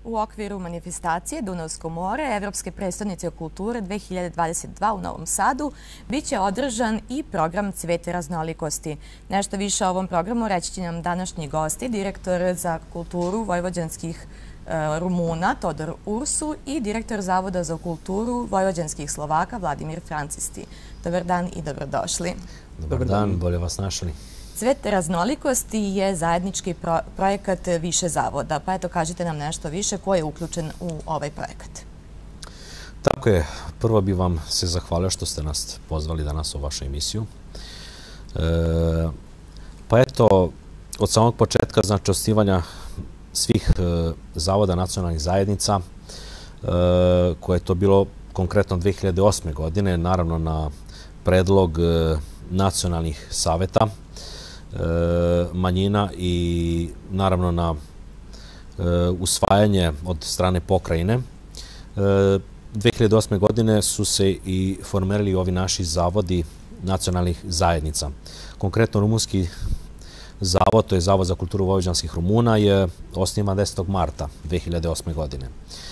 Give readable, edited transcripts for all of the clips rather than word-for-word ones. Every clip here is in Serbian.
U okviru manifestacije Dunavsko more, Evropske prestonice kulture 2022 u Novom Sadu, biće održan i program Cvete raznolikosti. Nešto više o ovom programu reći će nam današnji gosti, direktor za kulturu vojvođanskih Rumuna Todor Ursu i direktor Zavoda za kulturu vojvođanskih Slovaka Vladimir Francisti. Dobar dan i dobrodošli. Dobar dan, bolje vas našli. Cvet raznolikosti je zajednički projekat više zavoda, pa eto kažite nam nešto više ko je uključen u ovaj projekat. Tako je, prvo bih vam se zahvalio što ste nas pozvali danas u vašu emisiju. Pa eto, od samog početka, znači osnivanja svih zavoda nacionalnih zajednica, koje je to bilo konkretno 2008. godine, naravno na predlog nacionalnih saveta manjina i naravno na usvajanje od strane pokrajine. 2008. godine su se i formirali ovi naši zavodi nacionalnih zajednica. Konkretno rumunski zavod, to je Zavod za kulturu vojvođanskih Rumuna, je osnivan 10. marta 2008. godine.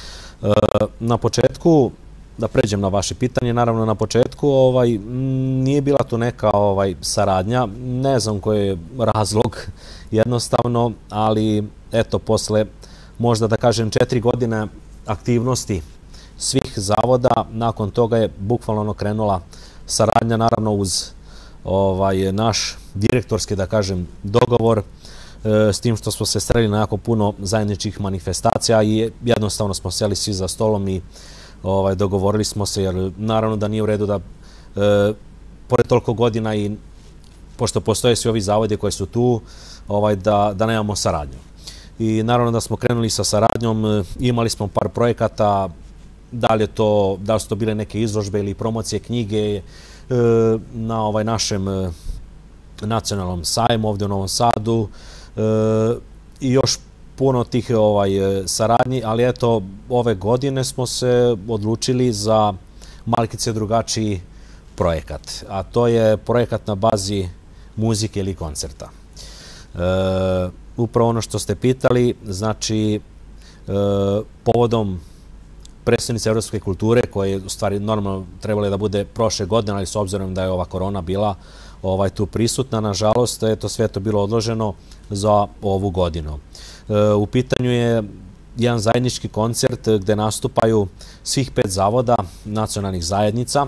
Na početku, da pređem na vaše pitanje, naravno na početku nije bila tu neka saradnja, ne znam koji je razlog jednostavno, ali eto posle možda da kažem 4 godine aktivnosti svih zavoda, nakon toga je bukvalno krenula saradnja, naravno uz naš direktorski, da kažem, dogovor, s tim što smo se sreli na jako puno zajedničkih manifestacija i jednostavno smo seli svi za stolom i dogovorili smo se, jer naravno da nije u redu da pored toliko godina i pošto postoje svi ovi zavodi koji su tu, da nemamo saradnju. I naravno da smo krenuli sa saradnjom, imali smo par projekata, da li su to bile neke izložbe ili promocije knjige na našem nacionalnom sajmu ovdje u Novom Sadu i još puno tih saradnji, ali eto, ove godine smo se odlučili za malkice drugačiji projekat, a to je projekat na bazi muzike ili koncerta. Upravo ono što ste pitali, znači, povodom prestonice evropske kulture, koje je u stvari normalno trebalo da bude prošle godine, ali s obzirom da je ova korona bila tu prisutna, nažalost, eto sve to bilo odloženo za ovu godinu. U pitanju je jedan zajednički koncert gde nastupaju svih 5 zavoda nacionalnih zajednica.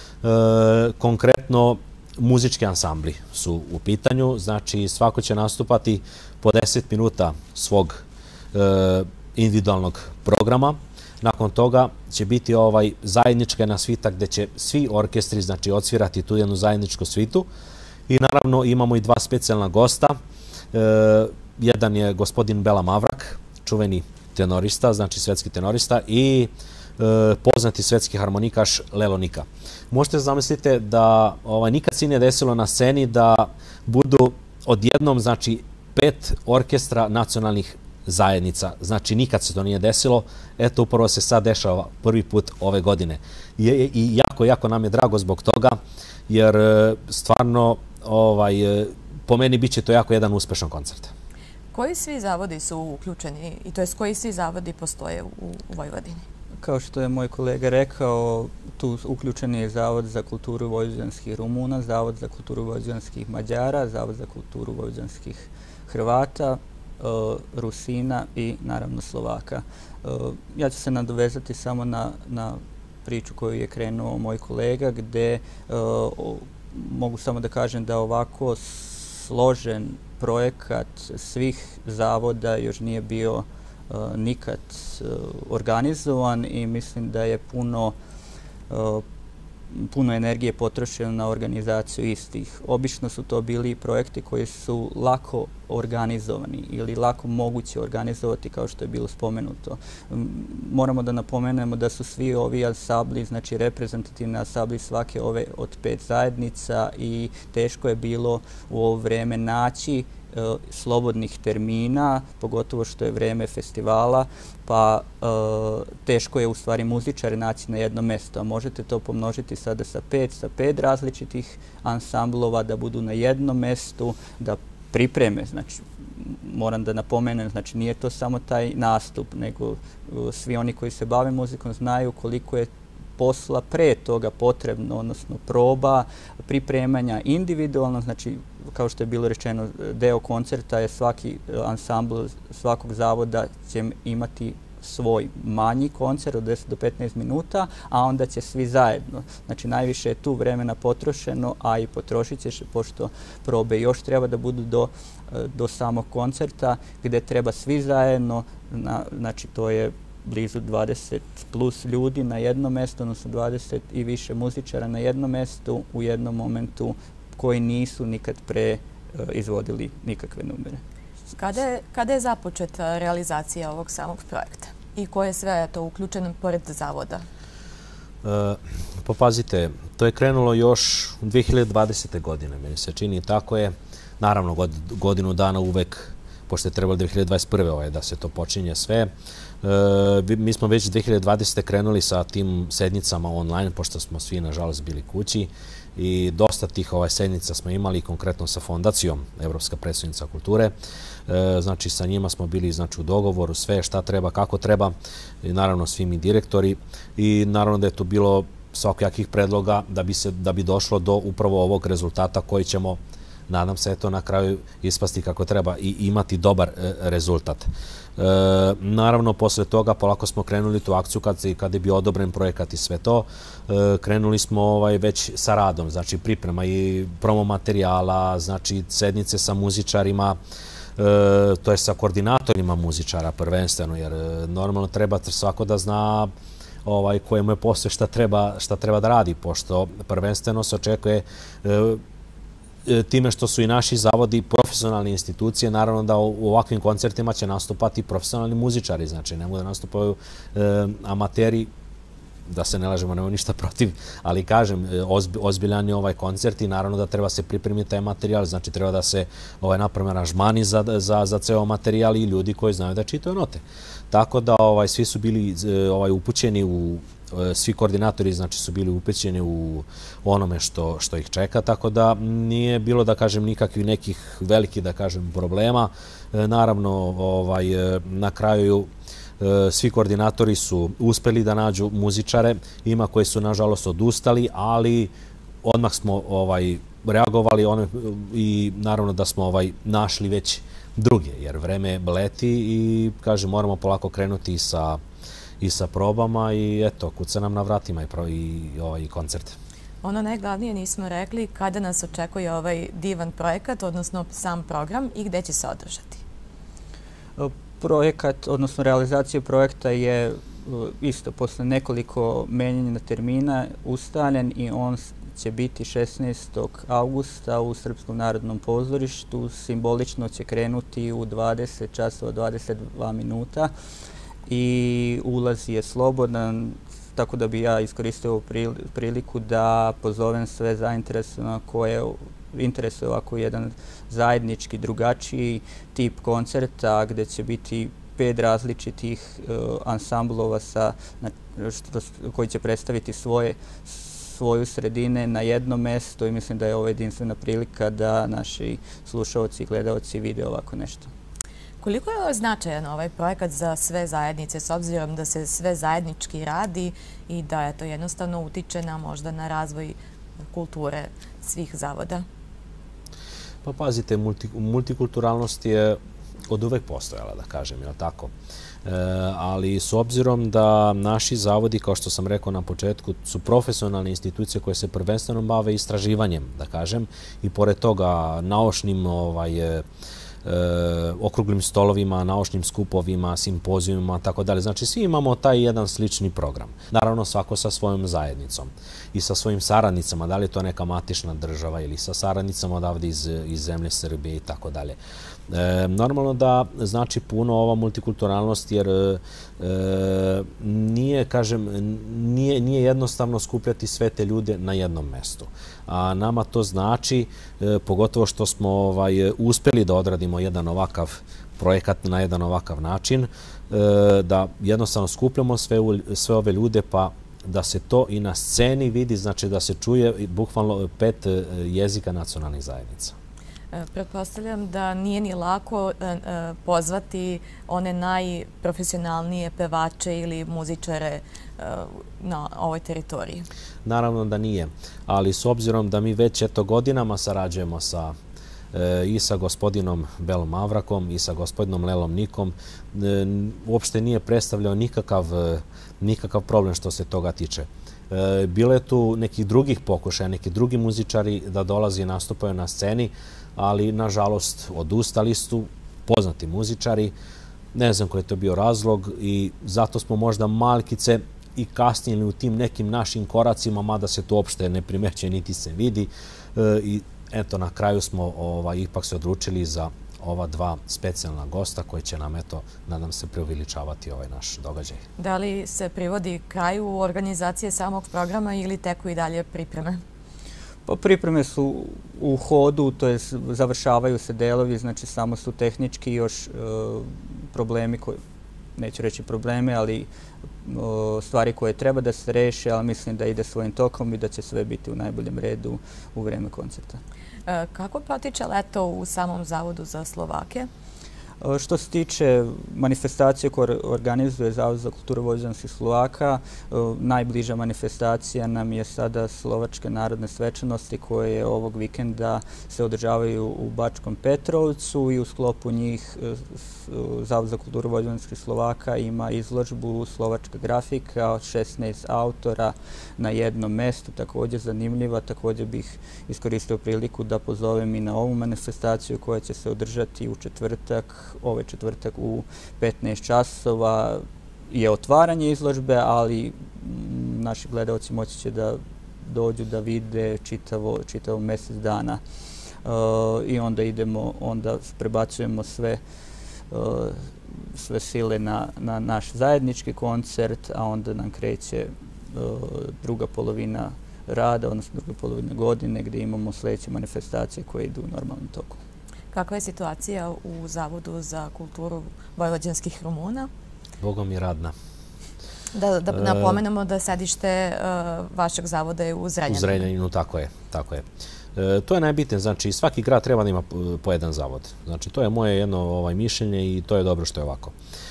Konkretno, muzički ansambli su u pitanju, znači svako će nastupati po 10 minuta svog individualnog programa. Nakon toga će biti zajednička jedna svita gde će svi orkestri, znači, odsvirati tu jednu zajedničku svitu. I naravno imamo i 2 specijalna gosta. Jedan je gospodin Bela Mavrak, čuveni tenorista, znači svetski tenorista, i poznati svetski harmonikaš Lelo Nika. Možete zamisliti da nikad se nije desilo na sceni da budu odjednom, znači, 5 orkestra nacionalnih zajednica. Znači, nikad se to nije desilo. Eto, upravo se sad dešava prvi put ove godine. I jako nam je drago zbog toga, jer stvarno, po meni, bit će to jako jedan uspešan koncert. Koji svi zavodi su uključeni i to je koji svi zavodi postoje u Vojvodini? Kao što je moj kolega rekao, tu uključen je Zavod za kulturu vojvođanskih Rumuna, Zavod za kulturu vojvođanskih Mađara, Zavod za kulturu vojvođanskih Hrvata, Rusina i naravno Slovaka. Ja ću se nadovezati samo na priču koju je krenuo moj kolega, gde mogu samo da kažem da ovako složen projekat svih zavoda još nije bio nikad organizovan i mislim da je puno energije potrošeno na organizaciju istih. Obično su to bili projekti koji su lako organizovani ili lako moguće organizovati, kao što je bilo spomenuto. Moramo da napomenemo da su svi ovi ansambli, znači reprezentativni ansambli svake ove od 5 zajednica, i teško je bilo u ovo vreme naći slobodnih termina, pogotovo što je vreme festivala, pa teško je u stvari muzičare naći na jedno mesto. Možete to pomnožiti sada sa 5 različitih ansamblova da budu na jednom mestu, da pripreme, znači moram da napomenem, znači nije to samo taj nastup, nego svi oni koji se bave muzikom znaju koliko je posla pre toga potrebno, odnosno proba, pripremanja individualno, znači kao što je bilo rečeno, deo koncerta je svaki ansambl svakog zavoda će imati svoj manji koncert od 10 do 15 minuta, a onda će svi zajedno. Znači najviše je tu vremena potrošeno, a i potrošit će se, pošto probe još treba da budu do samog koncerta, gde treba svi zajedno, znači to je blizu 20 plus ljudi na jednom mestu, odnosno 20 i više muzičara na jednom mestu u jednom momentu koji nisu nikad pre izvodili nikakve numere. Kada je započeta realizacija ovog samog projekta i ko je sve to uključeno pored zavoda? Pa pazite, to je krenulo još 2020. godine, meni se čini, tako je. Naravno, godinu dana uvek, pošto je trebalo 2021. da se to počinje sve. Mi smo već 2020. krenuli sa tim sednicama online, pošto smo svi, nažalost, bili kući i dosta tih sednica smo imali, konkretno sa Fondacijom Evropska prestonica kulture. Znači, sa njima smo bili u dogovoru, sve šta treba, kako treba, i naravno svi mi direktori, i naravno da je to bilo svakojakih predloga da bi došlo do upravo ovog rezultata koji ćemo, nadam se, na kraju ispasti kako treba i imati dobar rezultat. Naravno, posle toga polako smo krenuli tu akciju kada je bio odobren projekat i sve to. Krenuli smo već sa radom, znači priprema i promo materijala, znači sednice sa muzičarima, to je sa koordinatorima muzičara prvenstveno, jer normalno treba svako da zna kojemu je posle šta treba da radi, pošto prvenstveno se očekuje time što su i naši zavodi profesionalne institucije, naravno da u ovakvim koncertima će nastupati profesionalni muzičari, znači ne mogu da nastupaju amateri, da se ne lažemo, nema ništa protiv, ali kažem, ozbiljan je ovaj koncert i naravno da treba se pripremiti taj materijal, znači treba da se naprave aranžmani za ceo materijal i ljudi koji znaju da čitaju note. Tako da svi su bili upućeni svi koordinatori, znači, su bili upućeni u onome što ih čeka, tako da nije bilo, da kažem, nikakvih nekih velikih, da kažem, problema. Naravno, na kraju svi koordinatori su uspeli da nađu muzičare, ima koji su, nažalost, odustali, ali odmah smo reagovali i naravno da smo našli već druge, jer vreme leti i, kažem, moramo polako krenuti i sa probama i eto, kuca nam na vratima i koncert. Ono najglavnije nismo rekli, kada nas očekuje ovaj divan projekat, odnosno sam program, i gde će se održati? Projekat, odnosno realizacija projekta je isto posle nekoliko menjanja termina ustaljen i on će biti 16. augusta u Srpskom narodnom pozorištu. Simbolično će krenuti u 20 časova 22 minuta i ulaz je slobodan, tako da bi ja iskoristio priliku da pozovem sve zainteresovane koje interesuje ovako jedan zajednički, drugačiji tip koncerta gde će biti 5 različitih ansamblova koji će predstaviti svoju sredine na jednom mestu i mislim da je ovo jedinstvena prilika da naši slušaoci i gledaoci vide ovako nešto. Koliko je značajan ovaj projekat za sve zajednice, s obzirom da se sve zajednički radi i da to jednostavno utiče možda na razvoj kulture svih zavoda? Pa pazite, multikulturalnost je od uvek postojala, da kažem, je li tako? Ali s obzirom da naši zavodi, kao što sam rekao na početku, su profesionalne institucije koje se prvenstveno bave istraživanjem, da kažem, i pored toga naučnim okruglim stolovima, naučnim skupovima, simpozijumima, tako dalje. Znači, svi imamo taj jedan slični program. Naravno, svako sa svojom zajednicom i sa svojim saradnicama, da li je to neka matična država ili sa saradnicama odavde iz zemlje Srbije i tako dalje. Normalno da znači puno ova multikulturalnost, jer nije jednostavno skupljati sve te ljude na jednom mestu. A nama to znači, pogotovo što smo uspeli da odradimo jedan ovakav projekat na jedan ovakav način, da jednostavno skupljamo sve ove ljude, pa da se to i na sceni vidi, znači da se čuje bukvalno 5 jezika nacionalnih zajednica. Pretpostavljam da nije ni lako pozvati one najprofesionalnije pevače ili muzičare na ovoj teritoriji. Naravno da nije, ali s obzirom da mi već godinama sarađujemo i sa gospodinom Belom Avrakom i sa gospodinom Lelom Nikom, uopšte nije predstavljao nikakav problem što se toga tiče. Bilo je tu nekih drugih pokušaja, neki drugi muzičari da dolazi i nastupaju na sceni, ali nažalost odustali su poznati muzičari. Ne znam koji je to bio razlog i zato smo možda malkice i kasnili u tim nekim našim koracima, mada se to uopšte ne primećuje niti se vidi. I eto, na kraju smo ipak se odlučili za ova dva specijalna gosta koji će nam, eto, nadam se, preuveličavati ovaj naš događaj. Da li se privodi kraju organizacije samog programa ili teku i dalje pripreme? Pa pripreme su u hodu, to je završavaju se delovi, znači samo su tehnički još problemi koji, neću reći probleme, ali stvari koje treba da se reše, ali mislim da ide svojim tokom i da će sve biti u najboljem redu u vreme koncerta. Kako protiče leto u samom Zavodu za Slovake? Što se tiče manifestacije koje organizuje Zavod za kulturu vojvođanskih Slovaka, najbliža manifestacija nam je sada Slovačke narodne svečanosti koje ovog vikenda se održavaju u Bačkom Petrovcu i u sklopu njih Zavod za kulturu vojvođanskih Slovaka ima izložbu Slovačka grafika od 16 autora na jednom mestu, također zanimljiva. Također bih iskoristio priliku da pozovem i na ovu manifestaciju koja će se održati u ovaj četvrtak u 15 časova je otvaranje izložbe, ali naši gledalci moći će da dođu da vide čitavo mjesec dana i onda prebacujemo sve sile na naš zajednički koncert, a onda nam kreće druga polovina rada, odnosno druga polovina godine gdje imamo sljedeće manifestacije koje idu u normalnom toku. Kakva je situacija u Zavodu za kulturu vojvođanskih Rumuna? Bogom je radna. Da napomenemo da sedište vašeg zavoda je u Zrenjaninu. U Zrenjaninu, tako je. To je najbitnije, znači svaki grad treba da ima po jedan zavod. Znači to je moje jedno mišljenje i to je dobro što je ovako.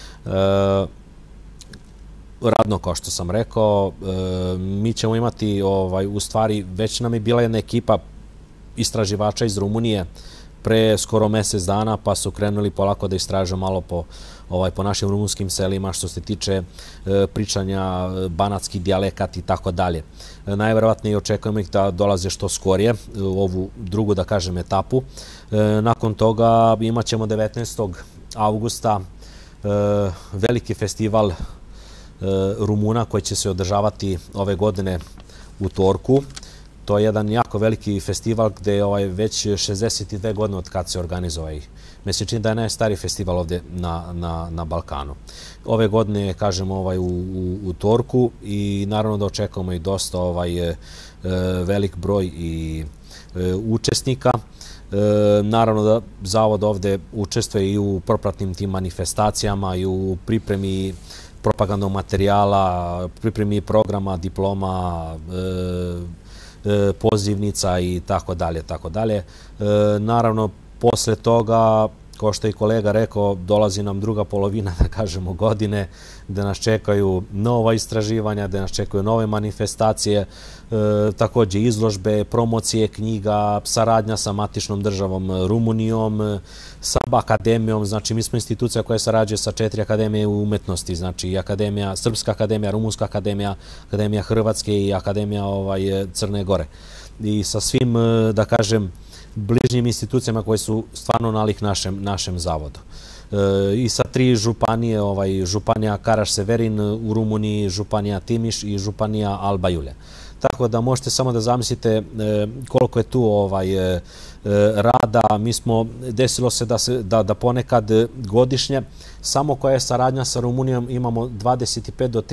Radno, kao što sam rekao, mi ćemo imati, u stvari, već nam je bila jedna ekipa istraživača iz Rumunije pre skoro mjesec dana, pa su krenuli polako da istražuju malo po našim rumunskim selima što se tiče pričanja banatski dijalekat i tako dalje. Najverovatnije očekujemo ih da dolaze što skorije u ovu drugu, da kažem, etapu. Nakon toga imat ćemo 19. augusta veliki festival Rumuna koji će se održavati ove godine u Torku. To je jedan jako veliki festival gde je već 62 godine od kad se organizuje. Meni se čini da je najstariji festival ovdje na Balkanu. Ove godine, kažemo, u Torku i naravno da očekujemo i dosta velik broj i učesnika. Naravno da Zavod ovdje učestvuje i u propratnim tim manifestacijama i u pripremi propagandnog materijala, pripremi programa, diploma, pozivnica i tako dalje. Naravno, posle toga, kao što je kolega rekao, dolazi nam druga polovina, da kažemo, godine, gde nas čekaju nova istraživanja, gde nas čekaju nove manifestacije, također izložbe, promocije knjiga, saradnja sa matičnom državom Rumunijom, sa akademijom. Znači, mi smo institucija koja sarađuje sa 4 akademije umetnosti, znači Srpska akademija, Rumunska akademija, Akademija Hrvatske i Akademija Crne Gore. I sa svim, da kažem, bližnjim institucijama koje su stvarno nalik našem zavodu. I sa 3 županije, županija Karaš-Severin u Rumuniji, županija Timiš i županija Alba Iulia. Tako da možete samo da zamislite koliko je tu rada. Desilo se da ponekad godišnje, samo koja je saradnja sa Rumunijom, imamo 25 do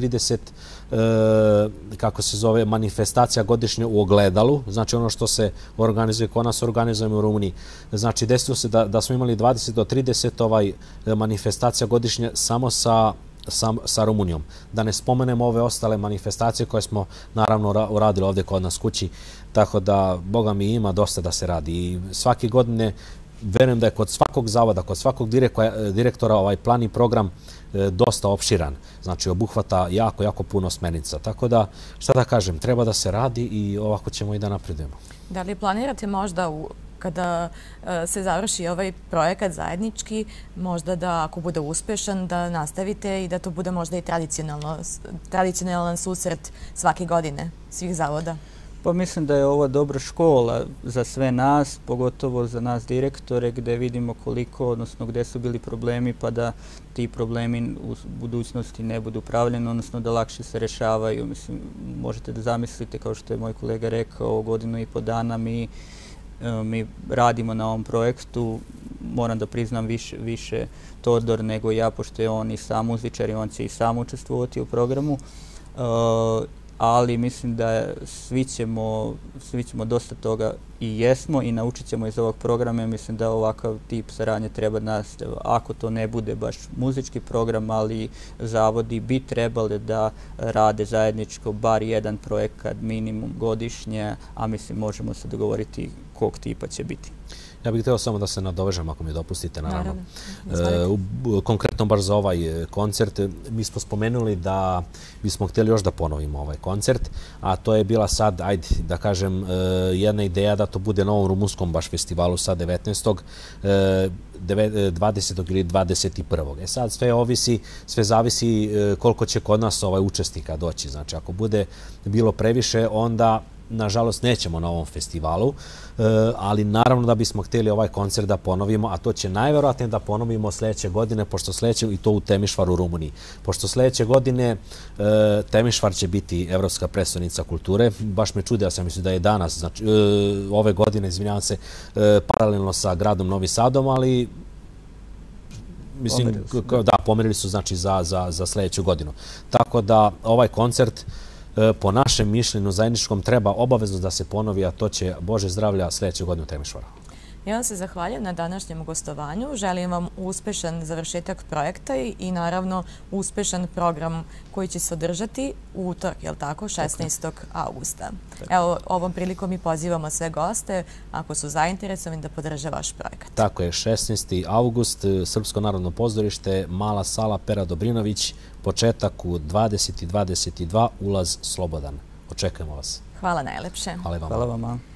30 manifestacija godišnje u Ogledalu. Znači ono što se organizuje kod nas, organizujemo u Rumuniji. Znači desilo se da smo imali 20 do 30 manifestacija godišnje samo sa sa Rumunijom. Da ne spomenemo ove ostale manifestacije koje smo naravno uradili ovdje kod nas kući, tako da, Boga mi, ima dosta da se radi. I svake godine, verujem da je kod svakog zavoda, kod svakog direktora ovaj plan i program dosta opširan. Znači, obuhvata jako puno smernica. Tako da, šta da kažem, treba da se radi i ovako ćemo i da napredujemo. Da li planirate možda kada se završi ovaj projekat zajednički, možda da ako bude uspešan, da nastavite i da to bude možda i tradicionalan susret svake godine svih zavoda? Pa mislim da je ovo dobra škola za sve nas, pogotovo za nas direktore, gde vidimo koliko, odnosno gde su bili problemi, pa da ti problemi u budućnosti ne budu pravljeni, odnosno da lakše se rešavaju. Mislim, možete da zamislite, kao što je moj kolega rekao, 1,5 dana mi radimo na ovom projektu. Moram da priznam više Todor nego ja, pošto je on i sam muzičar i on će i sam učestvovati u programu. Ali mislim da svi ćemo dosta toga i jesmo i naučit ćemo iz ovog programa. Mislim da ovakav tip saradnje treba nastaviti. Ako to ne bude baš muzički program, ali zavodi bi trebali da rade zajedničko bar jedan projekat minimum godišnje, a mislim možemo se dogovoriti kog tipa će biti. Ja bih htio samo da se nadovežem, ako mi dopustite, naravno. Konkretno baš za ovaj koncert, mi smo spomenuli da bismo htjeli još da ponovimo ovaj koncert, a to je bila sad, ajde da kažem, jedna ideja da to bude na ovom rumunskom baš festivalu sad 19. 20. ili 21. Sad sve zavisi koliko će kod nas učesnika doći. Znači, ako bude bilo previše, onda nažalost nećemo na ovom festivalu, ali naravno da bismo htjeli ovaj koncert da ponovimo, a to će najverovatnije da ponovimo sljedeće godine, pošto sljedeće, i to u Temišvaru u Rumuniji, pošto sljedeće godine Temišvar će biti Evropska prestonica kulture. Baš me čudi, ja sam mislio da je danas, znači ove godine, izvinjavam se, paralelno sa gradom Novi Sadom, ali mislim da pomerili su znači za sljedeću godinu. Tako da ovaj koncert po našem mišljenju zajedničkom treba obavezno da se ponovi, a to će, Bože zdravlja, sljedeće godine u Temišvaru. Ja vam se zahvaljujem na današnjem gostovanju. Želim vam uspešan završetak projekta i naravno uspešan program koji će se održati u utorak, je li tako, 16. augusta. Evo, ovom prilikom i pozivamo sve goste, ako su zainteresovani, da podrže vaš projekat. Tako je, 16. august, Srpsko narodno pozorište, Mala sala Pera Dobrinović, početak u 20:22, ulaz slobodan. Očekujemo vas. Hvala najlepše. Hvala vam. Hvala vama.